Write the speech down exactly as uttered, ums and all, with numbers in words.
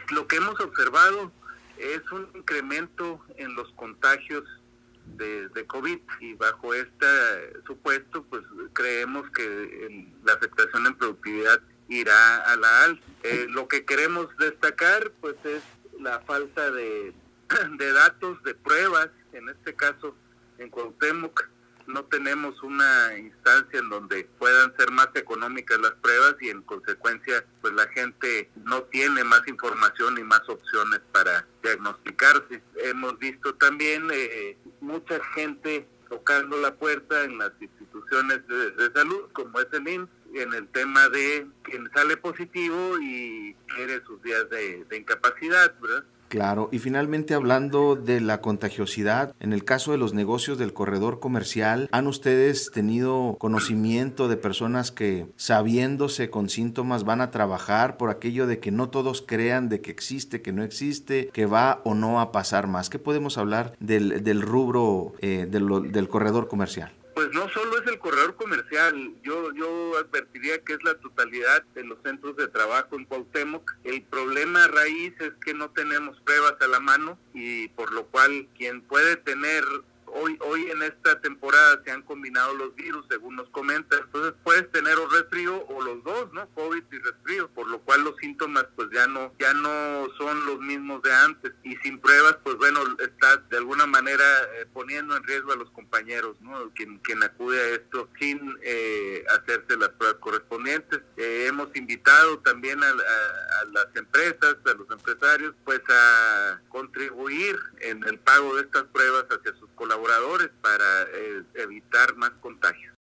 lo que hemos observado es un incremento en los contagios de, de COVID, y bajo este supuesto pues creemos que el, la afectación en productividad irá a la alza. Eh, lo que queremos destacar pues es la falta de, de datos, de pruebas. En este caso en Cuauhtémoc no tenemos una instancia en donde puedan ser más económicas las pruebas, y en consecuencia pues la gente no tiene más información y más opciones para diagnosticarse. Hemos visto también eh, mucha gente tocando la puerta en las instituciones de, de salud, como es el I M S S, en el tema de quien sale positivo y quiere sus días de, de incapacidad, ¿verdad? Claro, y finalmente hablando de la contagiosidad, en el caso de los negocios del corredor comercial, ¿han ustedes tenido conocimiento de personas que, sabiéndose con síntomas, van a trabajar por aquello de que no todos crean de que existe, que no existe, que va o no a pasar más? ¿Qué podemos hablar del, del rubro eh, del, del corredor comercial? Pues no solo es el corredor comercial, yo yo advertiría que es la totalidad de los centros de trabajo en Cuauhtémoc. El problema raíz es que no tenemos pruebas a la mano, y por lo cual quien puede tener, hoy hoy en esta temporada se han combinado los virus, según nos comentan, entonces puedes tener o resfrío o los dos, ¿no? COVID y resfrío, por lo cual los síntomas pues ya no ya no son los mismos de antes, y sin pruebas pues bueno, estás de alguna manera eh, poniendo en riesgo a los compañeros, ¿no? Quien, quien acude a esto sin eh, hacerse las pruebas correspondientes. Eh, hemos invitado también a, a, a las empresas, a los empresarios, pues a contribuir en el pago de estas pruebas hacia sus colaboradores para eh, evitar más contagios.